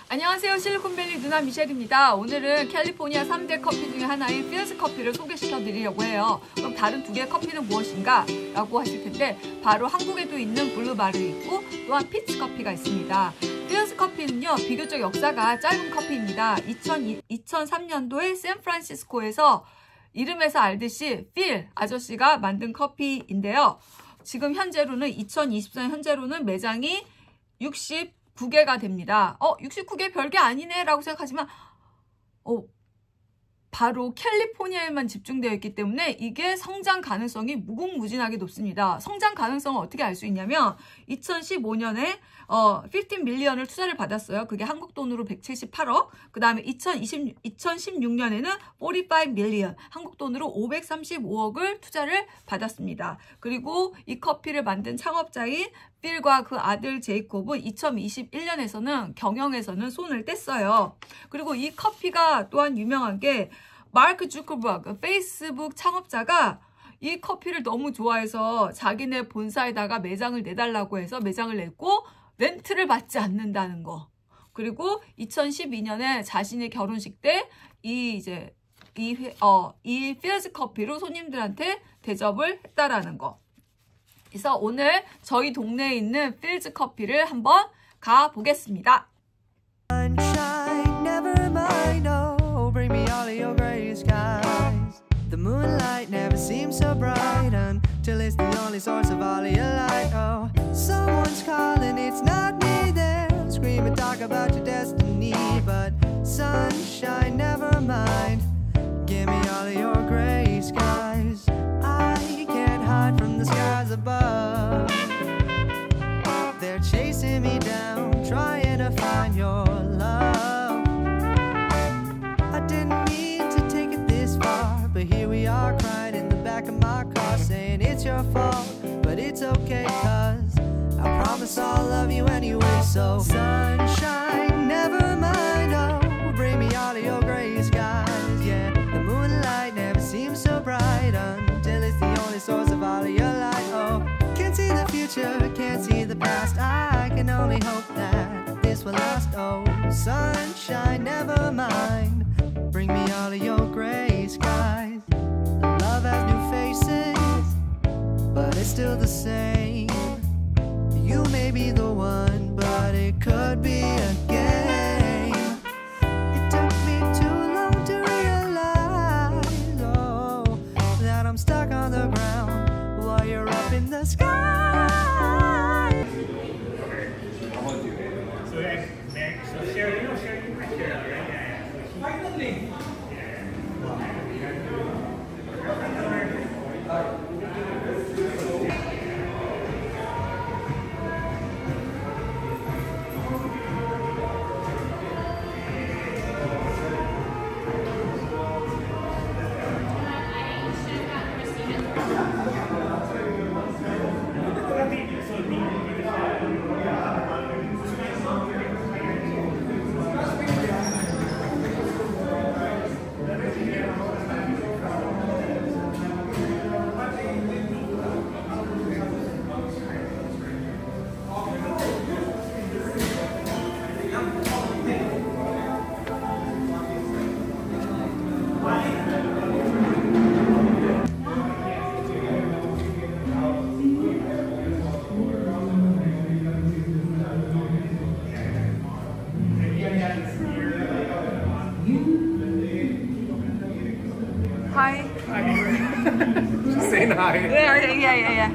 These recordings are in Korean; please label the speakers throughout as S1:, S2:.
S1: 안녕하세요. 실리콘밸리 누나 미셸입니다. 오늘은 캘리포니아 3대 커피 중에 하나인 필즈 커피를 소개시켜 드리려고 해요. 그럼 다른 두 개의 커피는 무엇인가? 라고 하실 텐데 바로 한국에도 있는 블루바르 있고 또한 피치 커피가 있습니다. 필즈 커피는요, 비교적 역사가 짧은 커피입니다. 2003년도에 샌프란시스코에서 이름에서 알듯이 필 아저씨가 만든 커피인데요. 지금 현재로는 2024년 현재로는 매장이 69개가 됩니다. 69개 별게 아니네 라고 생각하지만 바로 캘리포니아에만 집중되어 있기 때문에 이게 성장 가능성이 무궁무진하게 높습니다. 성장 가능성을 어떻게 알 수 있냐면 2015년에 15 밀리언을 투자를 받았어요. 그게 한국 돈으로 178억. 그 다음에 2016년에는 45 밀리언, 한국 돈으로 535억을 투자를 받았습니다. 그리고 이 커피를 만든 창업자인 필과 그 아들 제이콥은 2021년에서는 경영에서는 손을 뗐어요. 그리고 이 커피가 또한 유명한 게 마크 주커버그 페이스북 창업자가 이 커피를 너무 좋아해서 자기네 본사에다가 매장을 내달라고 해서 매장을 냈고 렌트를 받지 않는다는 거. 그리고 2012년에 자신의 결혼식 때 이 필즈 커피로 손님들한테 대접을 했다라는 거. 그래서 오늘 저희 동네에 있는 필즈 커피를 한번 가보겠습니다.
S2: The moonlight never seems so bright until it's the only source of all of your light. Oh, someone's calling, it's not me. They'll scream and talk about your destiny, but sunshine, never mind. Give me all of your gray skies. I can't hide from the skies above. They're chasing me down, trying to find your love. I didn't mean to take it this far, but here we are crying in the back of my car, saying it's your fault, but it's okay, cause I promise I'll love you anyway. So sunshine, never mind, oh, bring me all of your gray skies. Yeah, the moonlight never seems so bright until it's the only source of all of your light. Oh, can't see the future, can't see the past, I can only hope that this will last. Oh, sunshine, never mind, bring me all of your gray skies. Love has new faces, but it's still the same. You may be the one, but it could be a game. It took me too long to realize, oh, that I'm stuck on the ground while you're up in the sky.
S3: So share you finally.
S1: Hi.
S3: Just saying hi.
S1: Yeah.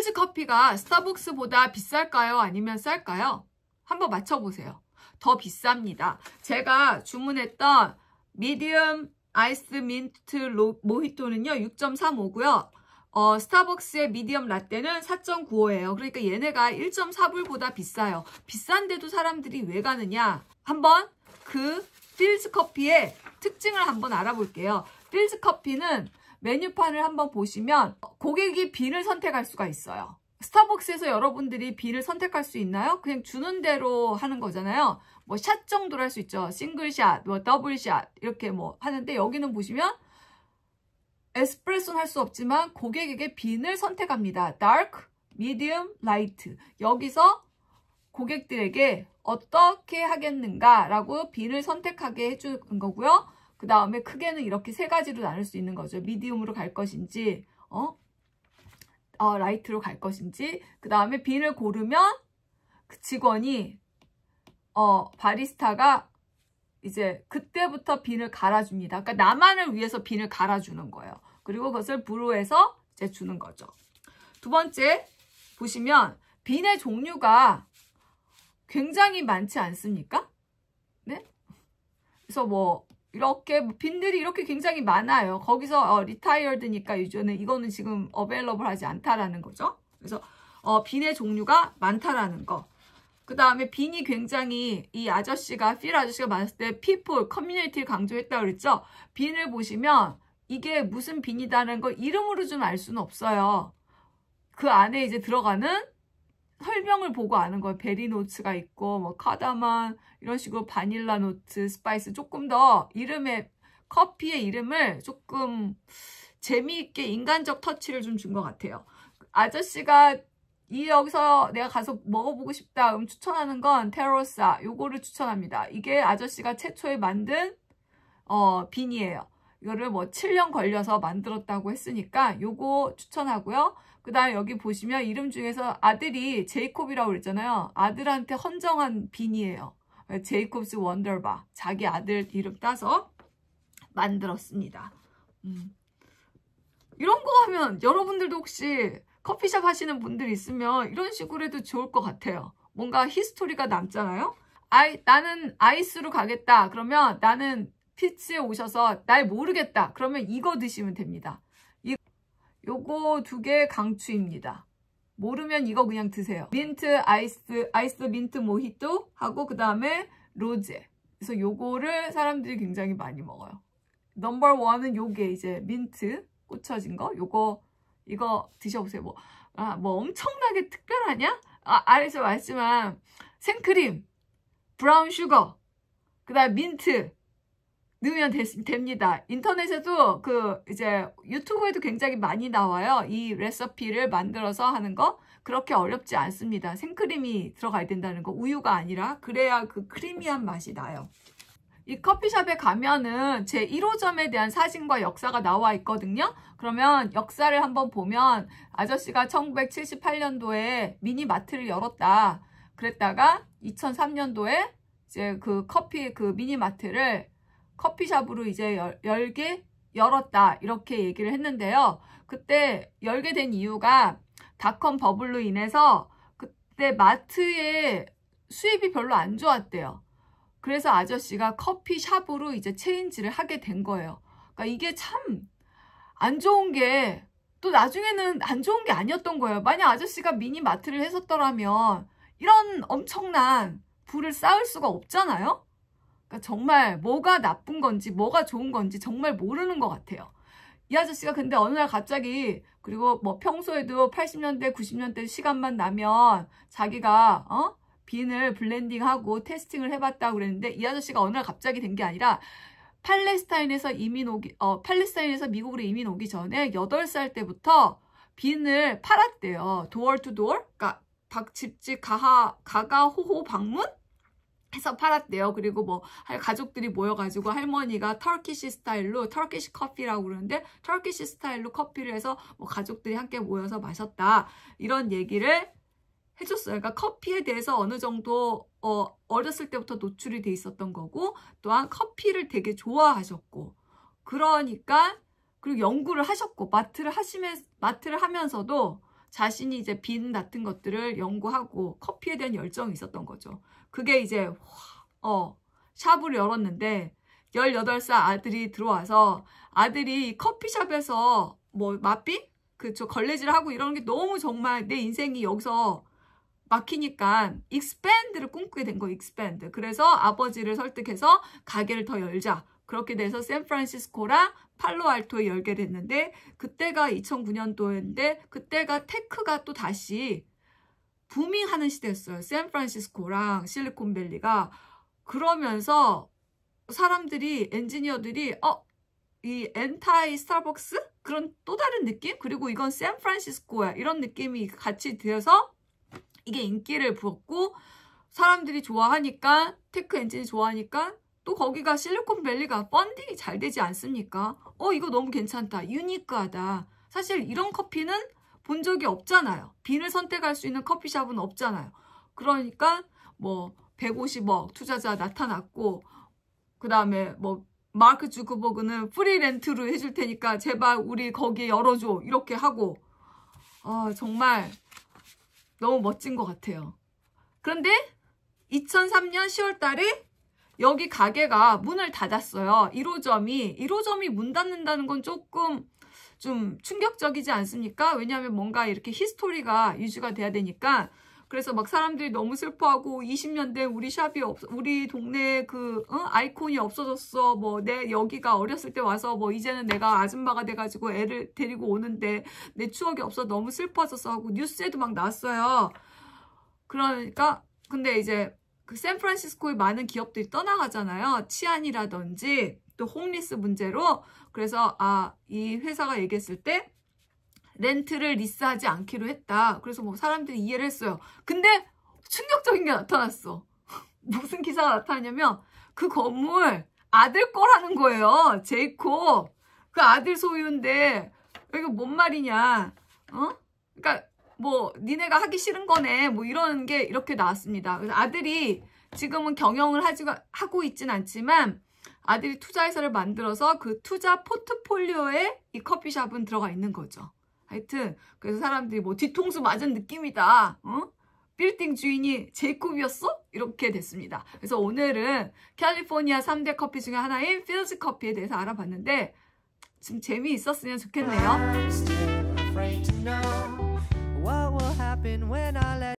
S1: 필즈 커피가 스타벅스보다 비쌀까요? 아니면 쌀까요? 한번 맞춰보세요. 더 비쌉니다. 제가 주문했던 미디엄 아이스 민트 모히또는요 6.35고요. 스타벅스의 미디엄 라떼는 4.95예요. 그러니까 얘네가 1.4불보다 비싸요. 비싼데도 사람들이 왜 가느냐? 한번 그 필즈 커피의 특징을 한번 알아볼게요. 필즈 커피는 메뉴판을 한번 보시면 고객이 빈을 선택할 수가 있어요. 스타벅스에서 여러분들이 빈을 선택할 수 있나요? 그냥 주는 대로 하는 거잖아요. 뭐 샷 정도로 할 수 있죠. 싱글샷, 뭐 더블샷 이렇게 뭐 하는데 여기는 보시면 에스프레소는 할 수 없지만 고객에게 빈을 선택합니다. Dark, Medium, Light. 여기서 고객들에게 어떻게 하겠는가라고 빈을 선택하게 해주는 거고요. 그 다음에 크게는 이렇게 세 가지로 나눌 수 있는 거죠. 미디움으로 갈 것인지, 라이트로 갈 것인지. 그 다음에 빈을 고르면 그 직원이, 바리스타가 이제 그때부터 빈을 갈아줍니다. 그러니까 나만을 위해서 빈을 갈아주는 거예요. 그리고 그것을 브루해서 이제 주는 거죠. 두 번째 보시면 빈의 종류가 굉장히 많지 않습니까? 네? 그래서 뭐 이렇게 빈들이 이렇게 굉장히 많아요. 거기서 retired니까 이거는 지금 available 하지 않다라는 거죠. 그래서 빈의 종류가 많다라는 거. 그 다음에 빈이 굉장히 필 아저씨가 많았을 때 people, 커뮤니티를 강조했다고 그랬죠. 빈을 보시면 이게 무슨 빈이다라는 걸 이름으로 좀 알 수는 없어요. 그 안에 이제 들어가는 설명을 보고 아는 거예요. 베리 노츠가 있고 뭐 카다만 이런 식으로 바닐라 노트, 스파이스 조금 더 커피의 이름을 조금 재미있게 인간적 터치를 좀 준 것 같아요. 아저씨가 여기서 내가 가서 먹어보고 싶다 추천하는 건 테로사 요거를 추천합니다. 이게 아저씨가 최초에 만든 빈이에요. 이거를 뭐 7년 걸려서 만들었다고 했으니까 요거 추천하고요. 그 다음에 여기 보시면 이름 중에서 아들이 제이콥이라고 그랬잖아요. 아들한테 헌정한 빈이에요. 제이콥스 원더바. 자기 아들 이름 따서 만들었습니다. 이런 거 하면 여러분들도 혹시 커피숍 하시는 분들 있으면 이런 식으로 해도 좋을 것 같아요. 뭔가 히스토리가 남잖아요. 나는 아이스로 가겠다. 그러면 나는 피츠에 오셔서 날 모르겠다. 그러면 이거 드시면 됩니다. 요거 두 개 강추입니다. 모르면 이거 그냥 드세요. 민트 아이스 민트 모히또 하고 그 다음에 로제. 그래서 요거를 사람들이 굉장히 많이 먹어요. 넘버 원은 요게 이제 민트 꽂혀진 거. 이거 드셔보세요. 뭐 엄청나게 특별하냐? 아래서 말했지만 생크림, 브라운 슈거, 그 다음 민트 넣으면 됩니다. 인터넷에도 이제 유튜브에도 굉장히 많이 나와요. 이 레시피를 만들어서 하는 거 그렇게 어렵지 않습니다. 생크림이 들어가야 된다는 거, 우유가 아니라. 그래야 그 크리미한 맛이 나요. 이 커피숍에 가면은 제 1호점에 대한 사진과 역사가 나와 있거든요. 그러면 역사를 한번 보면 아저씨가 1978년도에 미니마트를 열었다. 그랬다가 2003년도에 이제 그 미니마트를 커피숍으로 이제 열었다. 이렇게 얘기를 했는데요. 그때 열게 된 이유가 닷컴 버블로 인해서 그때 마트의 수입이 별로 안 좋았대요. 그래서 아저씨가 커피숍으로 이제 체인지를 하게 된 거예요. 그러니까 이게 참 안 좋은 게 또 나중에는 안 좋은 게 아니었던 거예요. 만약 아저씨가 미니마트를 했었더라면 이런 엄청난 부를 쌓을 수가 없잖아요. 그러니까 정말 뭐가 나쁜 건지 뭐가 좋은 건지 정말 모르는 것 같아요. 이 아저씨가 근데 어느 날 갑자기, 그리고 뭐 평소에도 80년대 90년대 시간만 나면 자기가 빈을 블렌딩하고 테스팅을 해봤다고 그랬는데, 이 아저씨가 어느 날 갑자기 된 게 아니라 팔레스타인에서 미국으로 이민 오기 전에 8살 때부터 빈을 팔았대요. 도어 투 도어, 그러니까 집집 가가호호 방문 해서 팔았대요. 그리고 뭐 가족들이 모여가지고 할머니가 터키시 스타일로, 터키시 커피라고 그러는데 터키시 스타일로 커피를 해서 뭐 가족들이 함께 모여서 마셨다. 이런 얘기를 해줬어요. 그러니까 커피에 대해서 어느 정도 어렸을 때부터 노출이 돼 있었던 거고, 또한 커피를 되게 좋아하셨고, 그러니까 그리고 연구를 하셨고, 마트를 하면서도 자신이 이제 빈 같은 것들을 연구하고 커피에 대한 열정이 있었던 거죠. 그게 이제 샵을 열었는데 18살 아들이 들어와서 아들이 커피숍에서 뭐 마비? 그쵸, 걸레질을 하고 이러는 게 너무 정말 내 인생이 여기서 막히니까 익스팬드를 꿈꾸게 된 거예요. 익스팬드. 그래서 아버지를 설득해서 가게를 더 열자. 그렇게 돼서 샌프란시스코랑 팔로알토에 열게 됐는데 그때가 2009년도인데 그때가 테크가 또 다시 부밍하는 시대였어요. 샌프란시스코랑 실리콘밸리가. 그러면서 사람들이 엔지니어들이 이 엔타이 스타벅스? 그런 또 다른 느낌? 그리고 이건 샌프란시스코야. 이런 느낌이 같이 되어서 이게 인기를 부었고 사람들이 좋아하니까 테크 엔진이 좋아하니까 또 거기가 실리콘밸리가 펀딩이 잘 되지 않습니까? 이거 너무 괜찮다. 유니크하다. 사실 이런 커피는 본 적이 없잖아요. 빈을 선택할 수 있는 커피숍은 없잖아요. 그러니까 뭐 150억 투자자 나타났고 그 다음에 뭐 마크 주크버그는 프리렌트로 해줄 테니까 제발 우리 거기에 열어줘. 이렇게 하고 정말 너무 멋진 것 같아요. 그런데 2003년 10월 달에 여기 가게가 문을 닫았어요. 1호점이 문 닫는다는 건 조금 좀 충격적이지 않습니까? 왜냐하면 뭔가 이렇게 히스토리가 유지가 돼야 되니까. 그래서 막 사람들이 너무 슬퍼하고 20년 된 우리 샵이 우리 동네에 아이콘이 없어졌어. 뭐 내 여기가 어렸을 때 와서 뭐 이제는 내가 아줌마가 돼가지고 애를 데리고 오는데 내 추억이 없어 너무 슬퍼졌어 하고 뉴스에도 막 나왔어요. 그러니까 근데 이제 그 샌프란시스코의 많은 기업들이 떠나가잖아요. 치안이라든지 또 홈리스 문제로. 그래서 이 회사가 얘기했을 때 렌트를 리스하지 않기로 했다. 그래서 뭐 사람들이 이해를 했어요. 근데 충격적인 게 나타났어. 무슨 기사가 나타나냐면 그 건물 아들 거라는 거예요. 제이콥. 그 아들 소유인데 이거 뭔 말이냐. 그러니까 뭐 니네가 하기 싫은 거네. 뭐 이런 게 이렇게 나왔습니다. 그래서 아들이 지금은 경영을 하고 있진 않지만 아들이 투자회사를 만들어서 그 투자 포트폴리오에 이 커피숍은 들어가 있는 거죠. 하여튼 그래서 사람들이 뭐 뒤통수 맞은 느낌이다. 빌딩 주인이 제이콥이었어? 이렇게 됐습니다. 그래서 오늘은 캘리포니아 3대 커피 중에 하나인 필즈 커피에 대해서 알아봤는데 좀 재미있었으면 좋겠네요.